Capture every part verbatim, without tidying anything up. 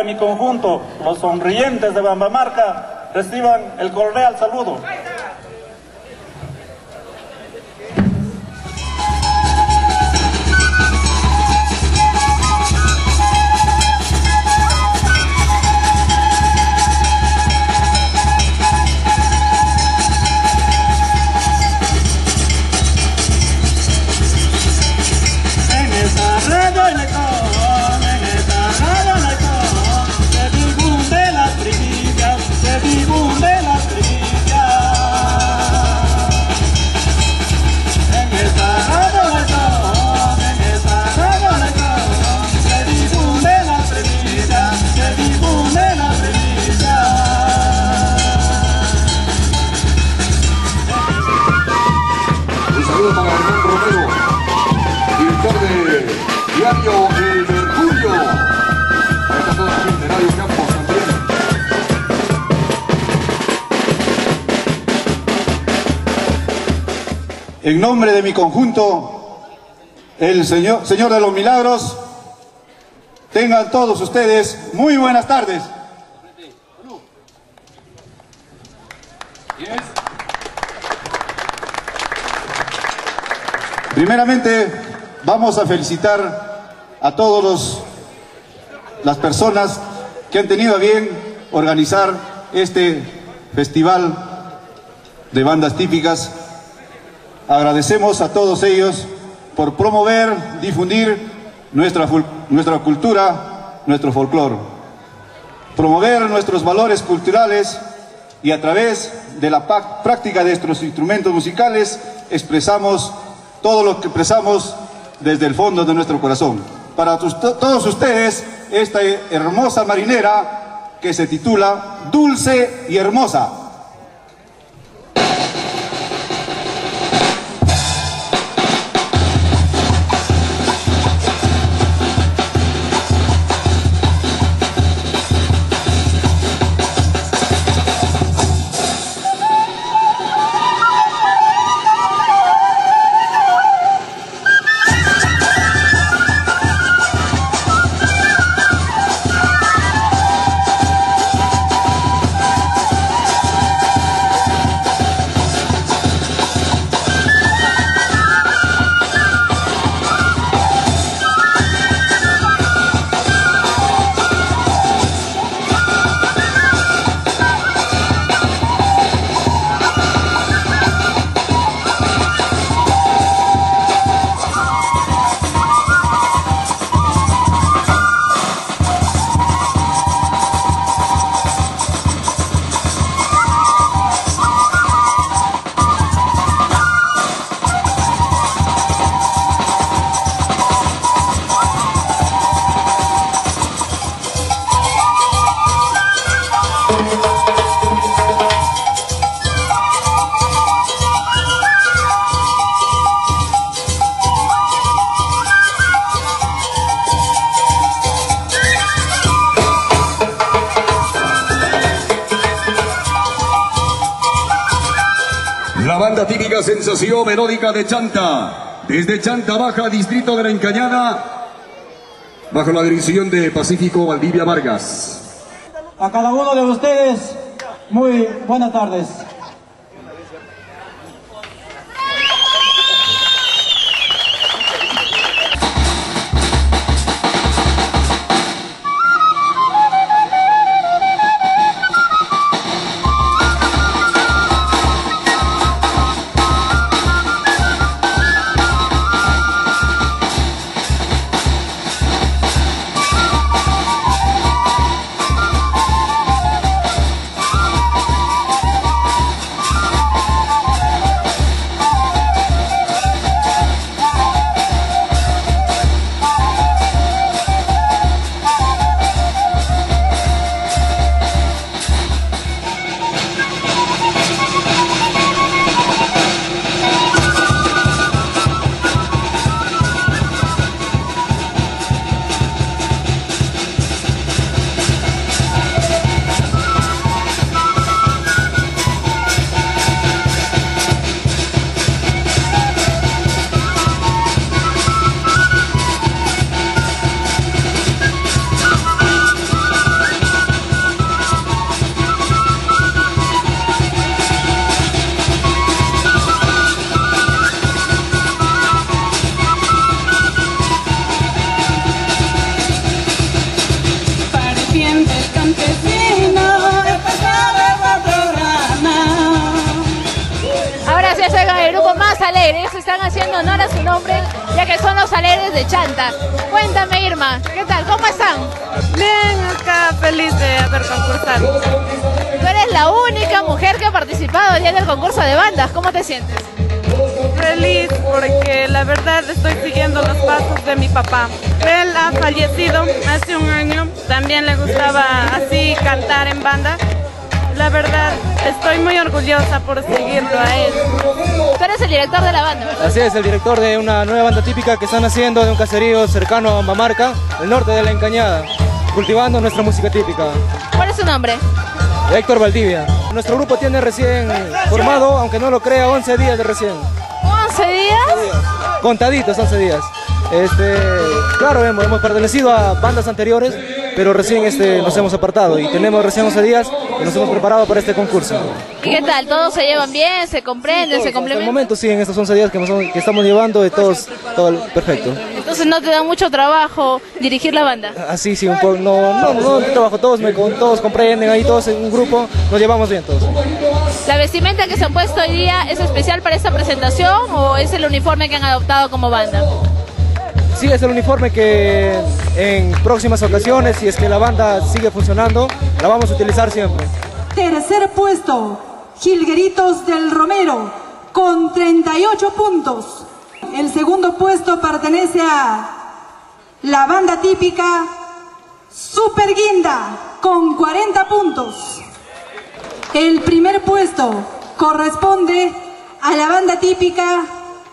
de mi conjunto, los sonrientes de Bambamarca, reciban el cordial saludo. Para Hernán Romero, director de Diario El Mercurio. Ahí está toda la gente, Radio Campos también. En nombre de mi conjunto, el Señor, Señor de los Milagros, tengan todos ustedes muy buenas tardes. Primeramente, vamos a felicitar a todos los, las personas que han tenido a bien organizar este festival de bandas típicas. Agradecemos a todos ellos por promover, difundir nuestra, nuestra cultura, nuestro folclore, promover nuestros valores culturales y a través de la práctica de nuestros instrumentos musicales expresamos todo lo que expresamos desde el fondo de nuestro corazón. Para todos ustedes, esta hermosa marinera que se titula Dulce y Hermosa. La banda típica Sensación Melódica de Chanta, desde Chanta Baja, distrito de La Encañada, bajo la dirección de Pacífico Valdivia Vargas. A cada uno de ustedes, muy buenas tardes. están haciendo honor a su nombre, ya que son los alegres de Chanta. Cuéntame, Irma, ¿qué tal? ¿Cómo están? Bien, acá feliz de haber concursado. Tú eres la única mujer que ha participado ya en el concurso de bandas. ¿Cómo te sientes? Feliz porque la verdad estoy siguiendo los pasos de mi papá. Él ha fallecido hace un año, también le gustaba así cantar en banda. La verdad, estoy muy orgullosa por seguirlo a él. Tú eres el director de la banda, ¿verdad? Así es, el director de una nueva banda típica que están haciendo de un caserío cercano a Bambamarca, el norte de La Encañada, cultivando nuestra música típica. ¿Cuál es su nombre? Héctor Valdivia. Nuestro grupo tiene recién formado, aunque no lo crea, once días de recién. ¿once días? Contaditos, once días. Este, claro, hemos, hemos pertenecido a bandas anteriores, pero recién este, nos hemos apartado y tenemos recién once días y nos hemos preparado para este concurso. ¿Y qué tal? ¿Todos se llevan bien? ¿Se comprenden? ¿Se complementan? En el momento sí, en estos once días que, nos, que estamos llevando, de todos, todo perfecto. Entonces no te da mucho trabajo dirigir la banda. Así sí, un poco, no, no, no, no trabajo, todos, me, todos comprenden, ahí todos en un grupo, nos llevamos bien todos. ¿La vestimenta que se han puesto hoy día es especial para esta presentación o es el uniforme que han adoptado como banda? Sí, es el uniforme que en próximas ocasiones, si es que la banda sigue funcionando, la vamos a utilizar siempre. Tercer puesto, Jilgueritos del Romero, con treinta y ocho puntos. El segundo puesto pertenece a la banda típica Super Guinda, con cuarenta puntos. El primer puesto corresponde a la banda típica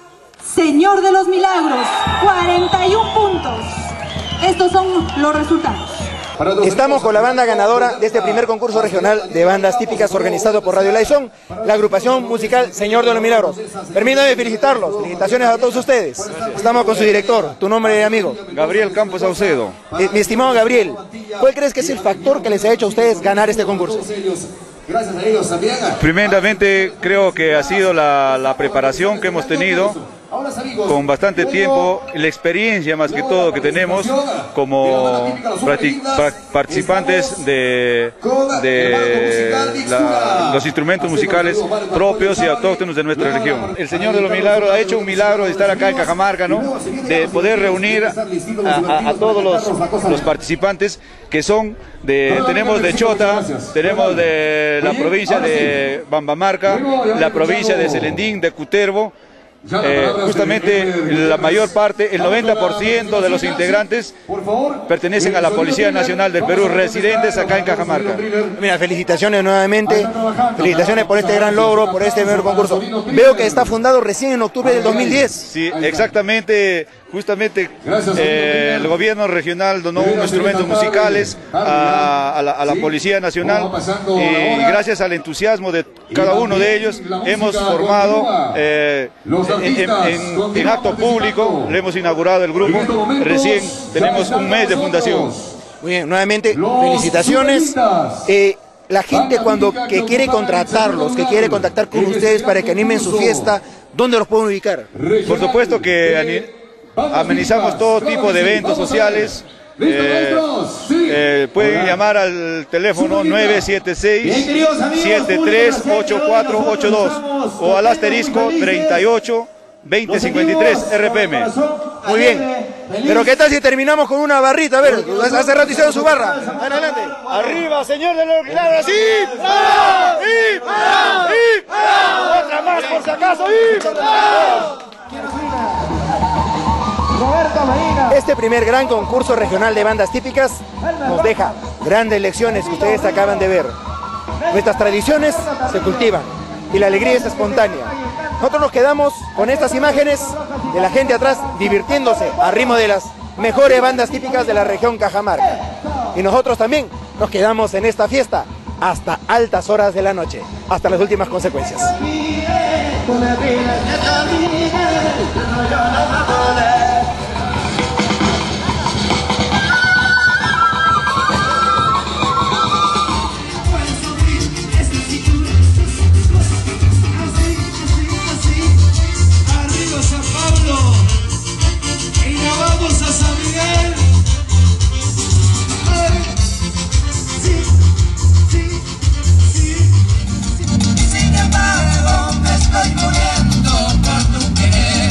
Señor de los Milagros, cuarenta y un puntos. Estos son los resultados. Estamos con la banda ganadora de este primer concurso regional de bandas típicas organizado por Radio Laizón, la agrupación musical Señor de los Milagros. Permítanme felicitarlos, felicitaciones a todos ustedes. Estamos con su director, tu nombre, amigo. Gabriel Campos Saucedo. Eh, mi estimado Gabriel, ¿cuál crees que es el factor que les ha hecho a ustedes ganar este concurso? Gracias a ellos también. Primeramente creo que ha sido la, la preparación que hemos tenido con bastante tiempo, la experiencia más que todo que tenemos como participantes de, de la, los instrumentos musicales propios y autóctonos de nuestra región. El Señor de los Milagros ha hecho un milagro de estar acá en Cajamarca, ¿no? De poder reunir a, a, a todos los, los participantes que son de, tenemos de Chota, tenemos de la provincia de Bambamarca, la provincia de Selendín, de Cutervo. Eh, justamente la mayor parte, el noventa por ciento de los integrantes pertenecen a la Policía Nacional del Perú, residentes acá en Cajamarca. Mira, felicitaciones nuevamente, felicitaciones por este gran logro, por este primer concurso. Veo que está fundado recién en octubre del dos mil diez. Sí, exactamente, justamente eh, el gobierno regional donó unos instrumentos musicales a, a, la, a la Policía Nacional y gracias al entusiasmo de cada uno de ellos hemos formado eh, En, en, en, en acto público, le hemos inaugurado el grupo, recién tenemos un mes de fundación. Muy bien, nuevamente felicitaciones. Eh, la gente cuando que quiere contratarlos, que quiere contactar con ustedes para que animen su fiesta, ¿dónde los pueden ubicar? Por supuesto que amenizamos todo tipo de eventos sociales. Eh, eh, pueden llamar al teléfono nueve siete seis, siete tres ocho cuatro ocho dos o al asterisco treinta y ocho, veinte cincuenta y tres R P M. Muy bien, pero ¿qué tal si terminamos con una barrita? A ver, hace rato hicieron su barra. Adelante. Arriba, Señor de los Milagros. ¡Y para! ¡Y para! ¡Y para! ¡Otra más por si acaso! ¡Y para! Este primer gran concurso regional de bandas típicas nos deja grandes lecciones que ustedes acaban de ver. Nuestras tradiciones se cultivan y la alegría es espontánea. Nosotros nos quedamos con estas imágenes de la gente atrás divirtiéndose a ritmo de las mejores bandas típicas de la región Cajamarca. Y nosotros también nos quedamos en esta fiesta hasta altas horas de la noche, hasta las últimas consecuencias. Sin embargo, me estoy muriendo por tu querer.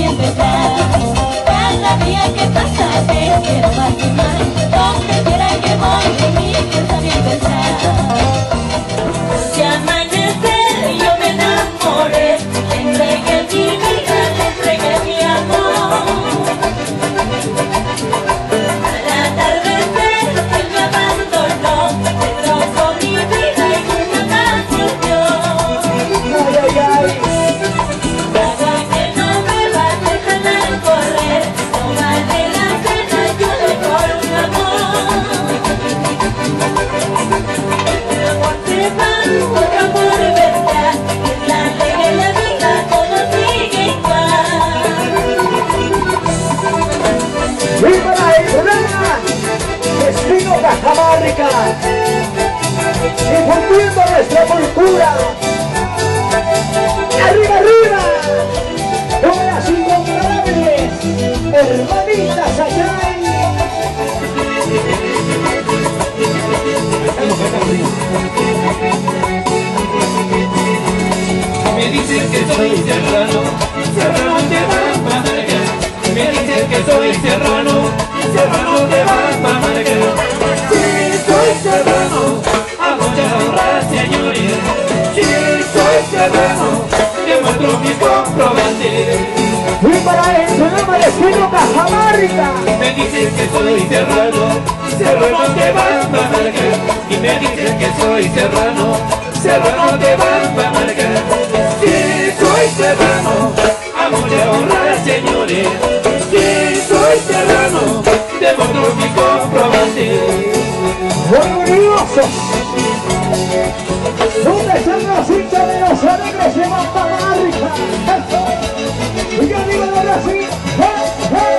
también vendrás. Cada día que pasa te quiero más y más. Donde quiera que voy, de mí también vendrás. Si amanecer yo me enamoré, le entregué mi vida, le entregué mi amor. Al atardecer él me abandonó, le trozó mi vida y nunca más volvió. Ay, ay, ay. Nada que no me va a dejar al correr, no vale la pena, yo le por un amor. El amor se va, otro amor vendrá, es la ley de la vida, todo sigue igual. ¡Viva la Isabela! Destino Cajamarca, difundiendo nuestra cultura. ¡Arriba, arriba! ¡Con las incomparables hermanitas Ayay! Me dicen que soy serrano, serrano te vas a marcar. Me dicen que soy serrano, serrano te vas a marcar. Sí, soy serrano, a mucha honra, señores. Sí, soy serrano, demuestro mis comprobantes. ¡Y para eso no me destino Cajamarca! Me dicen que soy serrano, serrano te vas a marcar. Y me dicen que soy serrano, serrano te vas a marcar. Sí, soy serrano, a mucha honra, señores. Sí, soy serrano, demuestro mi comprobante. ¡Orgulloso! ¿Dónde están los hinchas de los alegres de Cajamarca? ¡Eso! Y yo digo ahora sí. ¡Eh, eh!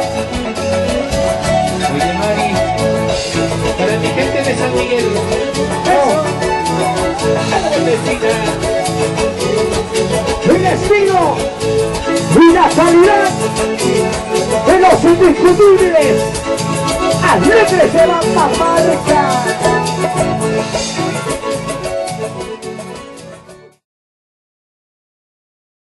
Oye, Mari, para mi gente de San Miguel. ¡Eso! Vecina. Mi destino y la calidad de los indiscutibles alegres de Cajamarca.